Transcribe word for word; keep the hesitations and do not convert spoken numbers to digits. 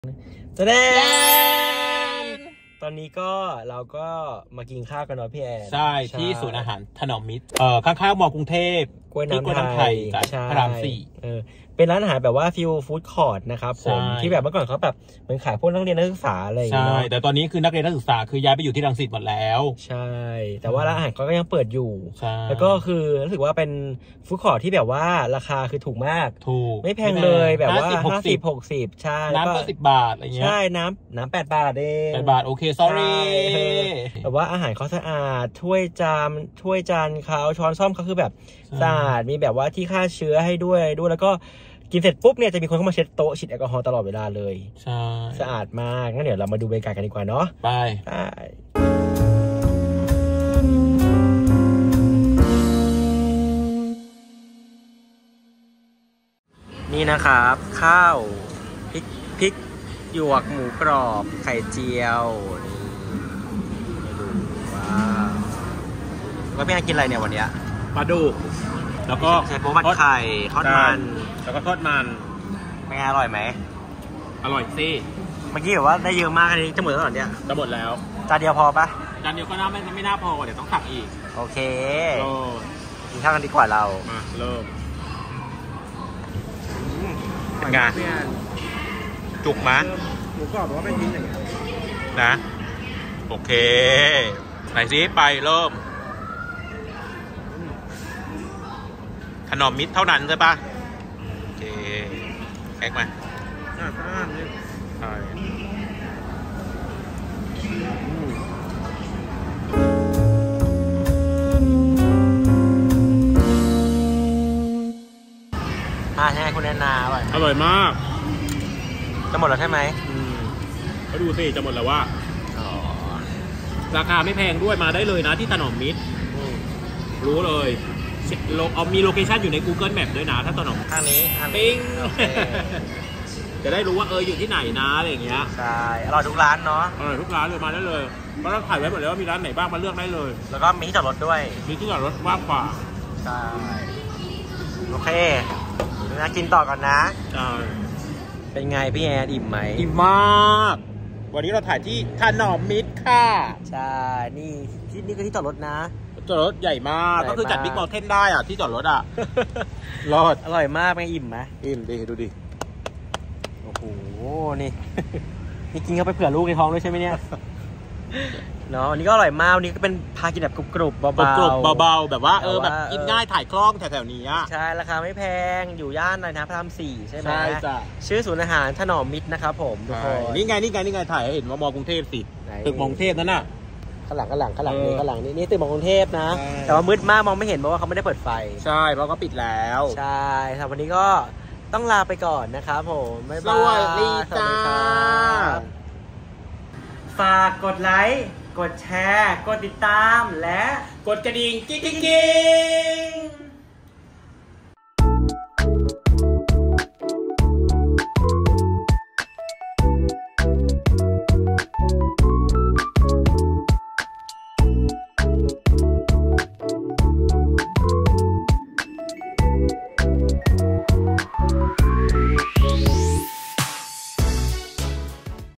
แสดงตอนนี้ก็เราก็มากินข้าวกันเนาะพี่แอนใช่ที่ศูนย์อาหารถนอมมิตรเอ่อข้างๆมอกรุงเทพกล้วยน้ำไทยพระรามสี่เออเป็นร้านอาหารแบบว่าฟิลฟู้ดคอร์ทนะครับผมที่แบบเมื่อก่อนเขาแบบเหมือนขายพวกนักเรียนนักศึกษาอะไรอย่างเงี้ยใช่แต่ตอนนี้คือนักเรียนนักศึกษาคือย้ายไปอยู่ที่รังสิตหมดแล้วใช่แต่ว่าร้านอาหารเขาก็ยังเปิดอยู่แล้วก็คือรู้สึกว่าเป็นฟู้ดคอร์ทที่แบบว่าราคาคือถูกมากถูกไม่แพงเลยแบบว่าห้าสิบหกสิบใช่น้ำก็สิบบาทอะไรเงี้ยใช่น้ำน้ำแปดบาทเองแปดบาทโอเค sorry แบบว่าอาหารเขาสะอาดถ้วยจานถ้วยจานเขาช้อนซ่อมเขาคือแบบสะอาดมีแบบว่าที่ฆ่าเชื้อให้ด้วยด้วยแล้วก็กินเสร็จปุ๊บเนี่ยจะมีคนเข้ามาเช็ดโต๊ะฉีดแอลกอฮอล์ตลอดเวลาเลยใช่สะอาดมากงั้นเดี๋ยวเรามาดูบรรยากาศกันดีกว่าเนาะไปนี่นะครับข้าวพริกพริกหยวกหมูกรอบไข่เจียวนี่ดูว้าวแล้วพี่อากินอะไรเนี่ยวันนี้ปลาดุกแล้วก็ใส่โป๊ผัดไข่ทอดมันแล้วก็ทอดมันเป็นไงอร่อยไหมอร่อยสิเมื่อกี้แบบว่าได้เยอะมากอันนี้จะหมดแล้วเหรอเนี่ยจะหมดแล้วจานเดียวพอปะจานเดียวก็น่าไม่ไม่น่าพอเดี๋ยวต้องตักอีกโอเคกินข้าวกันดีกว่าเรามาเริ่มเป็นไงจุกมั้ยหมูกรอบบอกว่าไม่ทิ้งอย่างเงี้ยนะโอเคไหนซิไปเริ่มถนอมมิตรเท่านั้นใช่ปะโอเคแพ็กมาอ่าข้างนี่ใช่อ่าใช่คุณแอนนาอร่อยอร่อยมากจะหมดแล้วใช่ไหมอืมก็ดูสิจะหมดแล้วว่าราคาไม่แพงด้วยมาได้เลยนะที่ถนอมมิตรรู้เลยเอามีโลเคชั่นอยู่ใน Google Map ด้วยนะถ้าถนอมทางนี้ปิ้งจะได้รู้ว่าเอออยู่ที่ไหนนะอะไรอย่างเงี้ยใช่อร่อยทุกร้านเนาะอร่อยทุกร้านเลยมาได้เลยเพราะเราถ่ายไว้หมดแล้วว่ามีร้านไหนบ้างมาเลือกได้เลยแล้วก็มีที่จอดรถด้วยมีที่จอดรถว่างกว่าใช่โอเคนะกินต่อก่อนนะใช่เป็นไงพี่แอนอิ่มไหมอิ่มมากวันนี้เราถ่ายที่ถนอมมิตรค่ะใช่นี่ที่นี่ก็ที่จอดรถนะจอดรถใหญ่มากก็คือจัดบิ๊กมอลเทนได้อ่ะที่จอดรถอ่ะรอดอร่อยมากไหมอิ่มไหมอิ่มดิดูดิโอ้โหนี่นี่กินเข้าไปเผื่อลูกในท้องด้วยใช่ไหมเนี่ยเนาะวันนี้ก็อร่อยมากวันนี้ก็เป็นพากินแบบกรุบๆเบาๆกรุบๆเบาๆแบบว่าเออแบบกินง่ายถ่ายคล่องแถวๆนี้อ่ะใช่ราคาไม่แพงอยู่ย่านอะไรนะพระรามสี่ใช่ไหมใช่จ้ะชื่อศูนย์อาหารถนอมมิตรนะครับผมทุกคนนี่ไงนี่ไงนี่ไงถ่ายให้เห็นว่ามอกรุงเทพสิตึกมอกรุงเทพนั่นน่ะข้างหลังข้างหลังข้างหลังนี่ข้างหลังนี่นี่ตึกมอกรุงเทพนะแต่ว่ามืดมากมองไม่เห็นเพราะว่าเขาไม่ได้เปิดไฟใช่เพราะก็ปิดแล้วใช่สำหรับวันนี้ก็ต้องลาไปก่อนนะครับผมบ๊ายบายสวัสดีจ้าฝากกดไลค์กดแชร์กดติดตามและกดกระดิ่งกิ๊งกิ๊ง